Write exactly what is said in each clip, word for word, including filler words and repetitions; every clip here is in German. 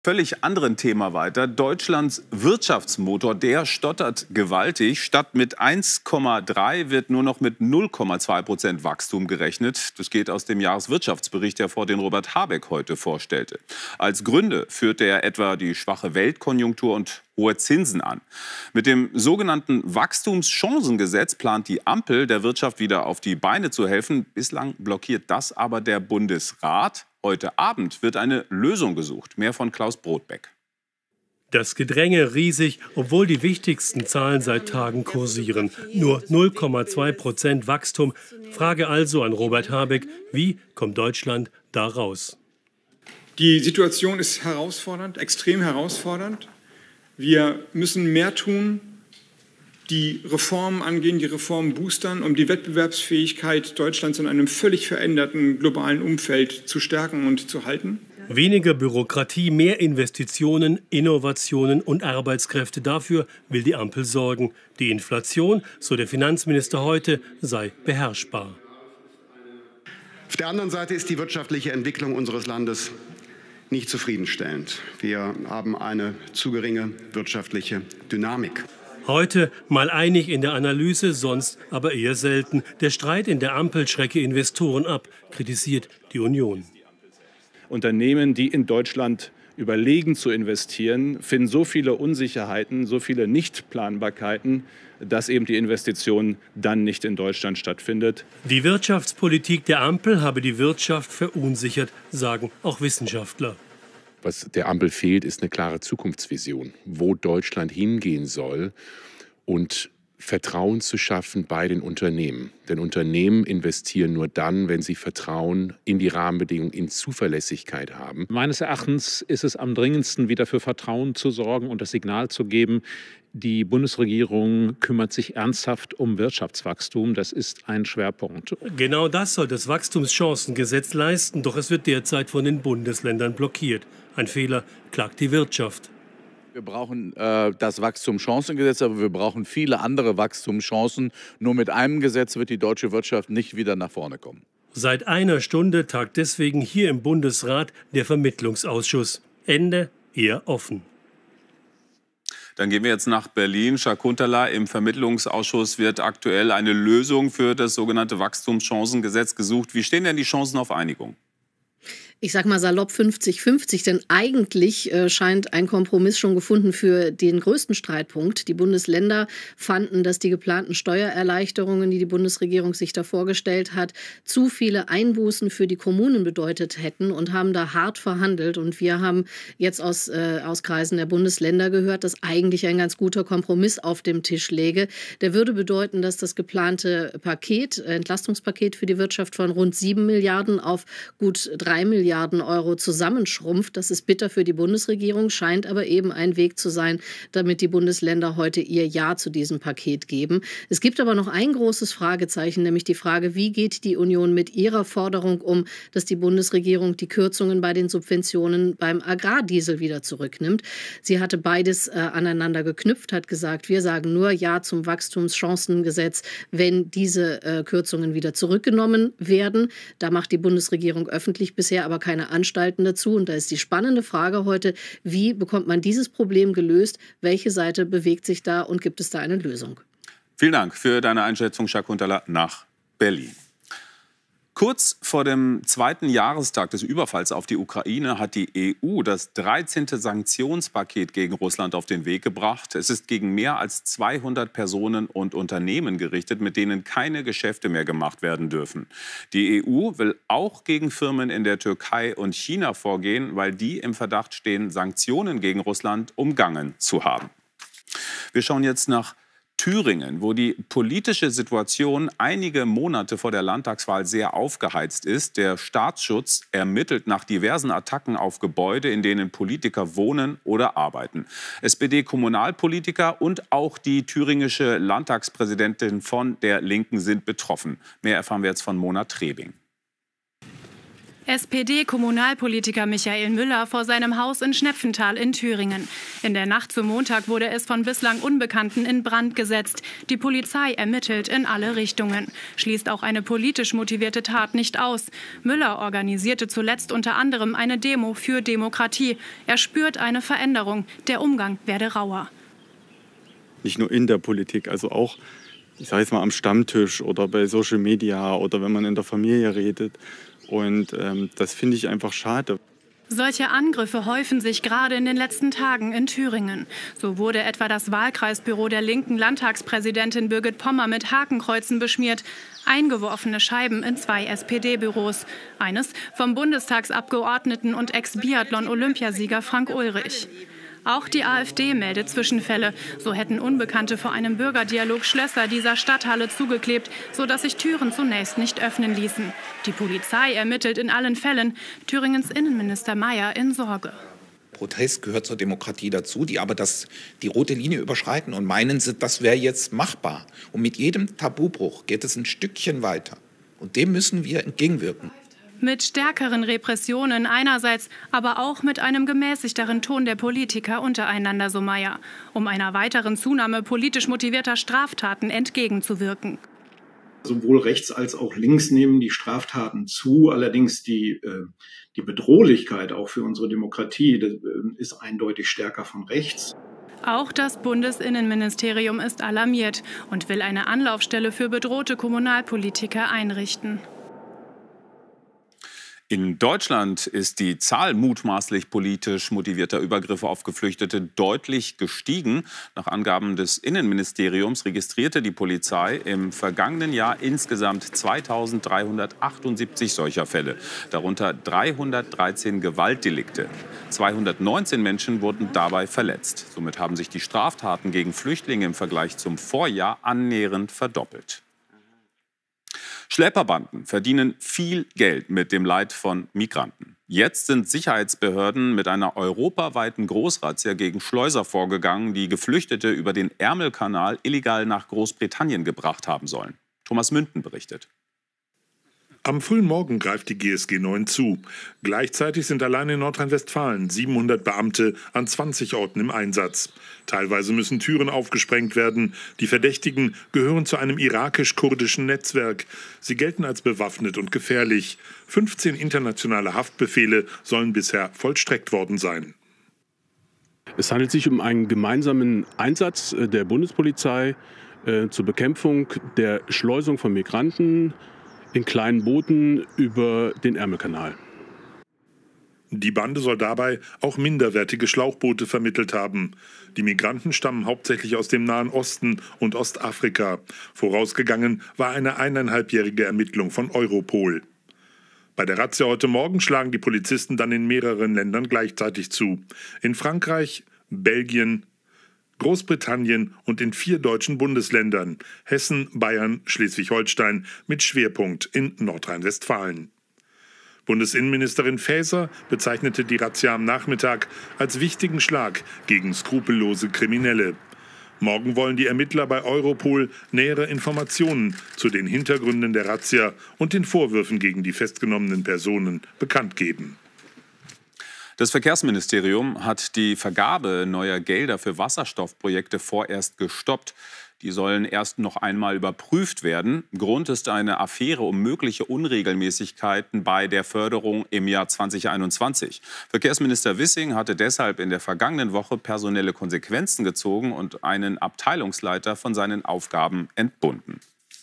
Völlig anderen Thema weiter. Deutschlands Wirtschaftsmotor, der stottert gewaltig. Statt mit eins Komma drei wird nur noch mit null Komma zwei Prozent Wachstum gerechnet. Das geht aus dem Jahreswirtschaftsbericht hervor, den Robert Habeck heute vorstellte. Als Gründe führte er etwa die schwache Weltkonjunktur und hohe Zinsen an. Mit dem sogenannten Wachstumschancengesetz plant die Ampel, der Wirtschaft wieder auf die Beine zu helfen. Bislang blockiert das aber der Bundesrat. Heute Abend wird eine Lösung gesucht. Mehr von Klaus Brodbeck. Das Gedränge riesig, obwohl die wichtigsten Zahlen seit Tagen kursieren. Nur null Komma zwei Prozent Wachstum. Frage also an Robert Habeck, wie kommt Deutschland da raus? Die Situation ist herausfordernd, extrem herausfordernd. Wir müssen mehr tun, die Reformen angehen, die Reformen boostern, um die Wettbewerbsfähigkeit Deutschlands in einem völlig veränderten globalen Umfeld zu stärken und zu halten. Weniger Bürokratie, mehr Investitionen, Innovationen und Arbeitskräfte. Dafür will die Ampel sorgen. Die Inflation, so der Finanzminister heute, sei beherrschbar. Auf der anderen Seite ist die wirtschaftliche Entwicklung unseres Landes nicht zufriedenstellend. Wir haben eine zu geringe wirtschaftliche Dynamik. Heute mal einig in der Analyse, sonst aber eher selten. Der Streit in der Ampel schrecke Investoren ab, kritisiert die Union. Unternehmen, die in Deutschland überlegen zu investieren, finden so viele Unsicherheiten, so viele Nichtplanbarkeiten, dass eben die Investition dann nicht in Deutschland stattfindet. Die Wirtschaftspolitik der Ampel habe die Wirtschaft verunsichert, sagen auch Wissenschaftler. Was der Ampel fehlt, ist eine klare Zukunftsvision, wo Deutschland hingehen soll und Vertrauen zu schaffen bei den Unternehmen. Denn Unternehmen investieren nur dann, wenn sie Vertrauen in die Rahmenbedingungen, in Zuverlässigkeit haben. Meines Erachtens ist es am dringendsten, wieder für Vertrauen zu sorgen und das Signal zu geben, die Bundesregierung kümmert sich ernsthaft um Wirtschaftswachstum. Das ist ein Schwerpunkt. Genau das soll das Wachstumschancengesetz leisten, doch es wird derzeit von den Bundesländern blockiert. Ein Fehler, klagt die Wirtschaft. Wir brauchen äh, das Wachstumschancengesetz, aber wir brauchen viele andere Wachstumschancen. Nur mit einem Gesetz wird die deutsche Wirtschaft nicht wieder nach vorne kommen. Seit einer Stunde tagt deswegen hier im Bundesrat der Vermittlungsausschuss. Ende eher offen. Dann gehen wir jetzt nach Berlin. Shakuntala, im Vermittlungsausschuss wird aktuell eine Lösung für das sogenannte Wachstumschancengesetz gesucht. Wie stehen denn die Chancen auf Einigung? Ich sag mal salopp fünfzig fünfzig, denn eigentlich äh, scheint ein Kompromiss schon gefunden für den größten Streitpunkt. Die Bundesländer fanden, dass die geplanten Steuererleichterungen, die die Bundesregierung sich da vorgestellt hat, zu viele Einbußen für die Kommunen bedeutet hätten und haben da hart verhandelt. Und wir haben jetzt aus, äh, aus Kreisen der Bundesländer gehört, dass eigentlich ein ganz guter Kompromiss auf dem Tisch läge. Der würde bedeuten, dass das geplante Paket, Entlastungspaket für die Wirtschaft von rund sieben Milliarden auf gut drei Milliarden Euro zusammenschrumpft. Das ist bitter für die Bundesregierung, scheint aber eben ein Weg zu sein, damit die Bundesländer heute ihr Ja zu diesem Paket geben. Es gibt aber noch ein großes Fragezeichen, nämlich die Frage, wie geht die Union mit ihrer Forderung um, dass die Bundesregierung die Kürzungen bei den Subventionen beim Agrardiesel wieder zurücknimmt. Sie hatte beides äh, aneinander geknüpft, hat gesagt, wir sagen nur Ja zum Wachstumschancengesetz, wenn diese äh, Kürzungen wieder zurückgenommen werden. Da macht die Bundesregierung öffentlich bisher aber keine Anstalten dazu. Und da ist die spannende Frage heute, wie bekommt man dieses Problem gelöst? Welche Seite bewegt sich da und gibt es da eine Lösung? Vielen Dank für deine Einschätzung, Shakuntala, nach Berlin. Kurz vor dem zweiten Jahrestag des Überfalls auf die Ukraine hat die E U das dreizehnte Sanktionspaket gegen Russland auf den Weg gebracht. Es ist gegen mehr als zweihundert Personen und Unternehmen gerichtet, mit denen keine Geschäfte mehr gemacht werden dürfen. Die E U will auch gegen Firmen in der Türkei und China vorgehen, weil die im Verdacht stehen, Sanktionen gegen Russland umgangen zu haben. Wir schauen jetzt nach Thüringen, wo die politische Situation einige Monate vor der Landtagswahl sehr aufgeheizt ist. Der Staatsschutz ermittelt nach diversen Attacken auf Gebäude, in denen Politiker wohnen oder arbeiten. S P D-Kommunalpolitiker und auch die thüringische Landtagspräsidentin von der Linken sind betroffen. Mehr erfahren wir jetzt von Mona Trebing. S P D-Kommunalpolitiker Michael Müller vor seinem Haus in Schnepfenthal in Thüringen. In der Nacht zum Montag wurde es von bislang Unbekannten in Brand gesetzt. Die Polizei ermittelt in alle Richtungen. Schließt auch eine politisch motivierte Tat nicht aus. Müller organisierte zuletzt unter anderem eine Demo für Demokratie. Er spürt eine Veränderung. Der Umgang werde rauer. Nicht nur in der Politik, also auch, ich sage jetzt mal, am Stammtisch oder bei Social Media oder wenn man in der Familie redet. Und ähm, das finde ich einfach schade. Solche Angriffe häufen sich gerade in den letzten Tagen in Thüringen. So wurde etwa das Wahlkreisbüro der linken Landtagspräsidentin Birgit Pommer mit Hakenkreuzen beschmiert. Eingeworfene Scheiben in zwei S P D-Büros. Eines vom Bundestagsabgeordneten und Ex-Biathlon-Olympiasieger Frank Ulrich. Auch die AfD meldet Zwischenfälle. So hätten Unbekannte vor einem Bürgerdialog Schlösser dieser Stadthalle zugeklebt, sodass sich Türen zunächst nicht öffnen ließen. Die Polizei ermittelt in allen Fällen. Thüringens Innenminister Mayer in Sorge. Protest gehört zur Demokratie dazu, die aber das, die rote Linie überschreiten und meinen, das wäre jetzt machbar. Und mit jedem Tabubruch geht es ein Stückchen weiter. Und dem müssen wir entgegenwirken. Mit stärkeren Repressionen einerseits, aber auch mit einem gemäßigteren Ton der Politiker untereinander, so Mayer, um einer weiteren Zunahme politisch motivierter Straftaten entgegenzuwirken. Sowohl rechts als auch links nehmen die Straftaten zu. Allerdings die, äh, die Bedrohlichkeit auch für unsere Demokratie das, äh, ist eindeutig stärker von rechts. Auch das Bundesinnenministerium ist alarmiert und will eine Anlaufstelle für bedrohte Kommunalpolitiker einrichten. In Deutschland ist die Zahl mutmaßlich politisch motivierter Übergriffe auf Geflüchtete deutlich gestiegen. Nach Angaben des Innenministeriums registrierte die Polizei im vergangenen Jahr insgesamt zweitausenddreihundertachtundsiebzig solcher Fälle, darunter dreihundertdreizehn Gewaltdelikte. zweihundertneunzehn Menschen wurden dabei verletzt. Somit haben sich die Straftaten gegen Flüchtlinge im Vergleich zum Vorjahr annähernd verdoppelt. Schlepperbanden verdienen viel Geld mit dem Leid von Migranten. Jetzt sind Sicherheitsbehörden mit einer europaweiten Großrazzia gegen Schleuser vorgegangen, die Geflüchtete über den Ärmelkanal illegal nach Großbritannien gebracht haben sollen. Thomas Münden berichtet. Am frühen Morgen greift die G S G neun zu. Gleichzeitig sind allein in Nordrhein-Westfalen siebenhundert Beamte an zwanzig Orten im Einsatz. Teilweise müssen Türen aufgesprengt werden. Die Verdächtigen gehören zu einem irakisch-kurdischen Netzwerk. Sie gelten als bewaffnet und gefährlich. fünfzehn internationale Haftbefehle sollen bisher vollstreckt worden sein. Es handelt sich um einen gemeinsamen Einsatz der Bundespolizei äh, zur Bekämpfung der Schleusung von Migranten in kleinen Booten über den Ärmelkanal. Die Bande soll dabei auch minderwertige Schlauchboote vermittelt haben. Die Migranten stammen hauptsächlich aus dem Nahen Osten und Ostafrika. Vorausgegangen war eine eineinhalbjährige Ermittlung von Europol. Bei der Razzia heute Morgen schlagen die Polizisten dann in mehreren Ländern gleichzeitig zu. In Frankreich, Belgien, Großbritannien und in vier deutschen Bundesländern, Hessen, Bayern, Schleswig-Holstein, mit Schwerpunkt in Nordrhein-Westfalen. Bundesinnenministerin Faeser bezeichnete die Razzia am Nachmittag als wichtigen Schlag gegen skrupellose Kriminelle. Morgen wollen die Ermittler bei Europol nähere Informationen zu den Hintergründen der Razzia und den Vorwürfen gegen die festgenommenen Personen bekannt geben. Das Verkehrsministerium hat die Vergabe neuer Gelder für Wasserstoffprojekte vorerst gestoppt. Die sollen erst noch einmal überprüft werden. Grund ist eine Affäre um mögliche Unregelmäßigkeiten bei der Förderung im Jahr zweitausendeinundzwanzig. Verkehrsminister Wissing hatte deshalb in der vergangenen Woche personelle Konsequenzen gezogen und einen Abteilungsleiter von seinen Aufgaben entbunden.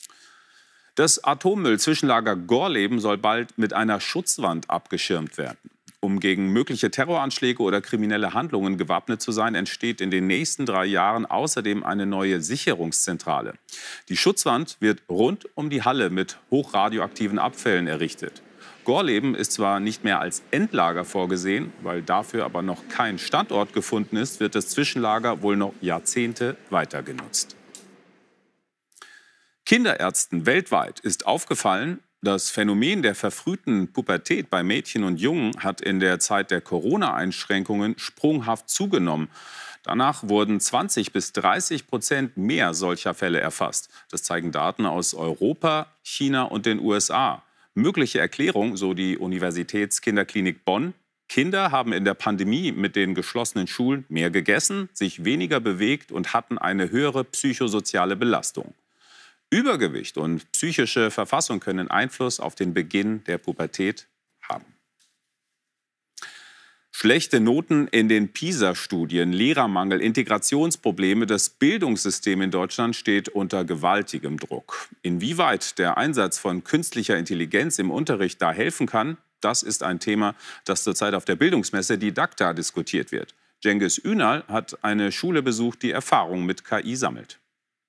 Das Atommüll-Zwischenlager Gorleben soll bald mit einer Schutzwand abgeschirmt werden. Um gegen mögliche Terroranschläge oder kriminelle Handlungen gewappnet zu sein, entsteht in den nächsten drei Jahren außerdem eine neue Sicherungszentrale. Die Schutzwand wird rund um die Halle mit hochradioaktiven Abfällen errichtet. Gorleben ist zwar nicht mehr als Endlager vorgesehen, weil dafür aber noch kein Standort gefunden ist, wird das Zwischenlager wohl noch Jahrzehnte weiter genutzt. Kinderärzten weltweit ist aufgefallen, das Phänomen der verfrühten Pubertät bei Mädchen und Jungen hat in der Zeit der Corona-Einschränkungen sprunghaft zugenommen. Danach wurden zwanzig bis dreißig Prozent mehr solcher Fälle erfasst. Das zeigen Daten aus Europa, China und den U S A. Mögliche Erklärung, so die Universitätskinderklinik Bonn: Kinder haben in der Pandemie mit den geschlossenen Schulen mehr gegessen, sich weniger bewegt und hatten eine höhere psychosoziale Belastung. Übergewicht und psychische Verfassung können Einfluss auf den Beginn der Pubertät haben. Schlechte Noten in den PISA-Studien, Lehrermangel, Integrationsprobleme, das Bildungssystem in Deutschland steht unter gewaltigem Druck. Inwieweit der Einsatz von künstlicher Intelligenz im Unterricht da helfen kann, das ist ein Thema, das zurzeit auf der Bildungsmesse Didakta diskutiert wird. Cengiz Ünal hat eine Schule besucht, die Erfahrung mit K I sammelt.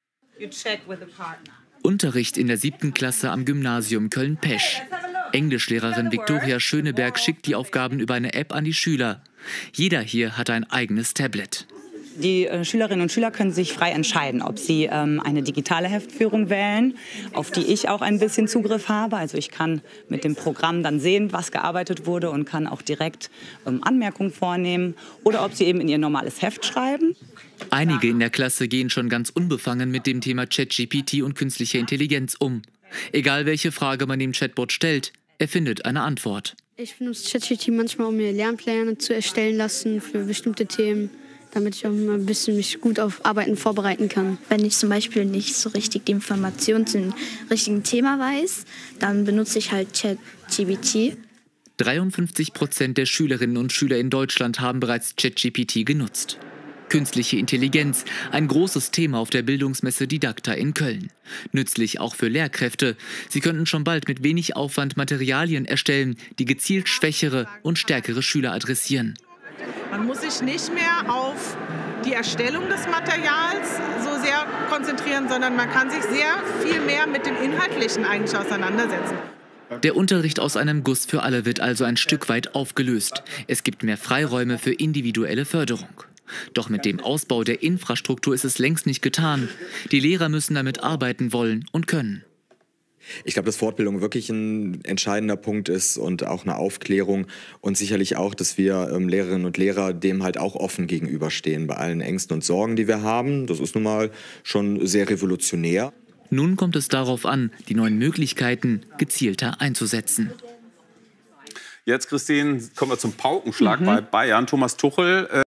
Unterricht in der siebten Klasse am Gymnasium Köln-Pesch. Englischlehrerin Viktoria Schöneberg schickt die Aufgaben über eine App an die Schüler. Jeder hier hat ein eigenes Tablet. Die äh, Schülerinnen und Schüler können sich frei entscheiden, ob sie ähm, eine digitale Heftführung wählen, auf die ich auch ein bisschen Zugriff habe. Also ich kann mit dem Programm dann sehen, was gearbeitet wurde und kann auch direkt ähm, Anmerkungen vornehmen. Oder ob sie eben in ihr normales Heft schreiben. Einige in der Klasse gehen schon ganz unbefangen mit dem Thema ChatGPT und künstlicher Intelligenz um. Egal welche Frage man dem Chatbot stellt, er findet eine Antwort. Ich benutze ChatGPT manchmal, um mir Lernpläne zu erstellen lassen für bestimmte Themen, damit ich auch mal ein bisschen mich gut auf Arbeiten vorbereiten kann. Wenn ich zum Beispiel nicht so richtig die Informationen zum richtigen Thema weiß, dann benutze ich halt ChatGPT. dreiundfünfzig Prozent der Schülerinnen und Schüler in Deutschland haben bereits ChatGPT genutzt. Künstliche Intelligenz, ein großes Thema auf der Bildungsmesse Didakta in Köln. Nützlich auch für Lehrkräfte. Sie könnten schon bald mit wenig Aufwand Materialien erstellen, die gezielt schwächere und stärkere Schüler adressieren. Man muss sich nicht mehr auf die Erstellung des Materials so sehr konzentrieren, sondern man kann sich sehr viel mehr mit dem Inhaltlichen eigentlich auseinandersetzen. Der Unterricht aus einem Guss für alle wird also ein Stück weit aufgelöst. Es gibt mehr Freiräume für individuelle Förderung. Doch mit dem Ausbau der Infrastruktur ist es längst nicht getan. Die Lehrer müssen damit arbeiten wollen und können. Ich glaube, dass Fortbildung wirklich ein entscheidender Punkt ist und auch eine Aufklärung und sicherlich auch, dass wir ähm, Lehrerinnen und Lehrer dem halt auch offen gegenüberstehen bei allen Ängsten und Sorgen, die wir haben. Das ist nun mal schon sehr revolutionär. Nun kommt es darauf an, die neuen Möglichkeiten gezielter einzusetzen. Jetzt, Christine, kommen wir zum Paukenschlag Mhm. bei Bayern. Thomas Tuchel